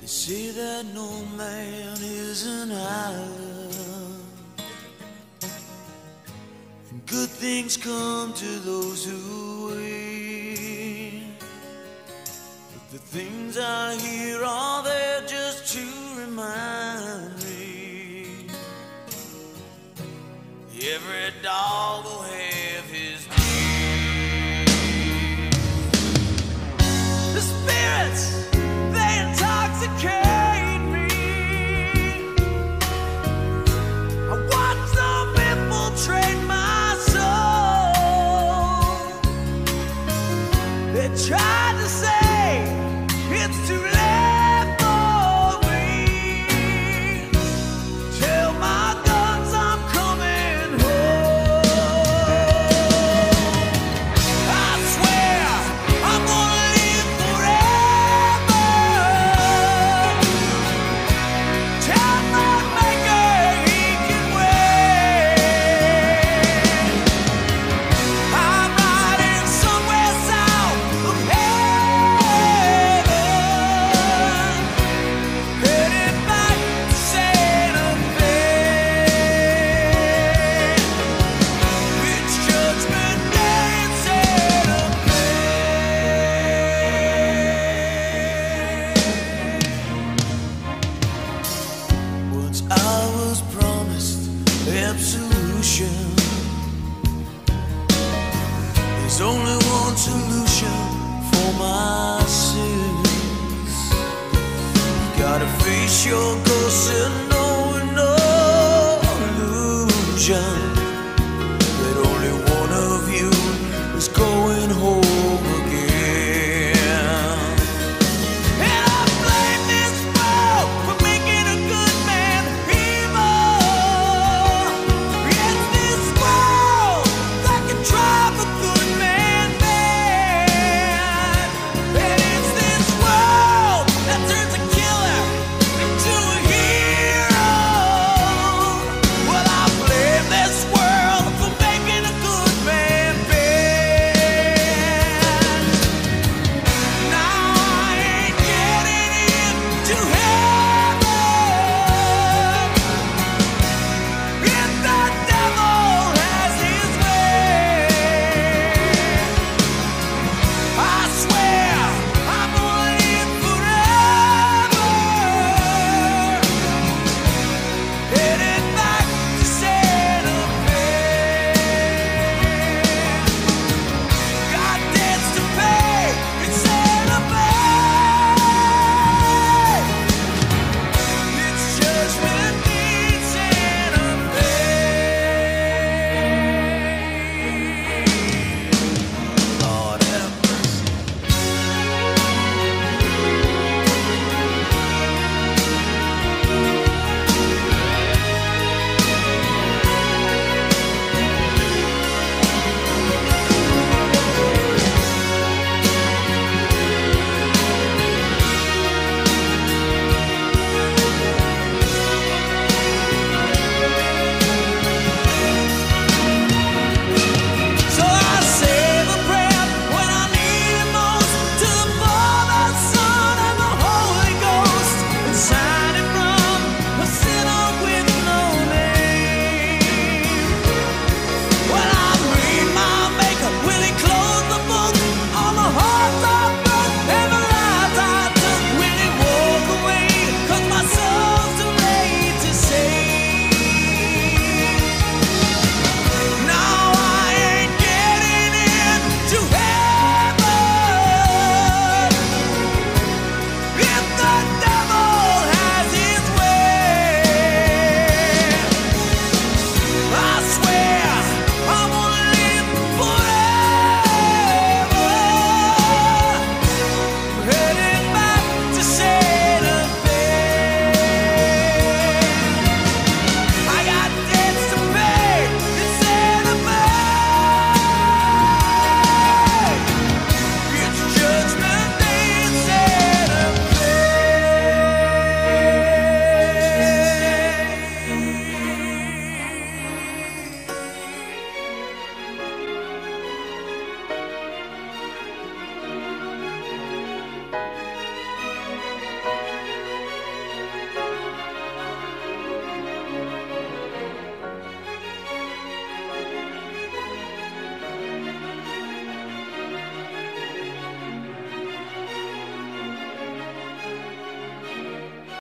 They say that no man is an island, and good things come to those who wait. But the things I hear are there just to remind me every dog will have his day. The spirits, they intoxicate me. I watch them infiltrate my soul. They tried to say it's too late for me. Tell my guns I'm coming home. I swear I'm gonna live forever. Tell my maker he can wait. I'm riding somewhere south of heaven, headed back to Santa Fe. It's Judgment Day in Santa Fe. Once I was promised absolution. There's only one solution for my sins. You gotta face your ghost and know no illusion that only one of you is going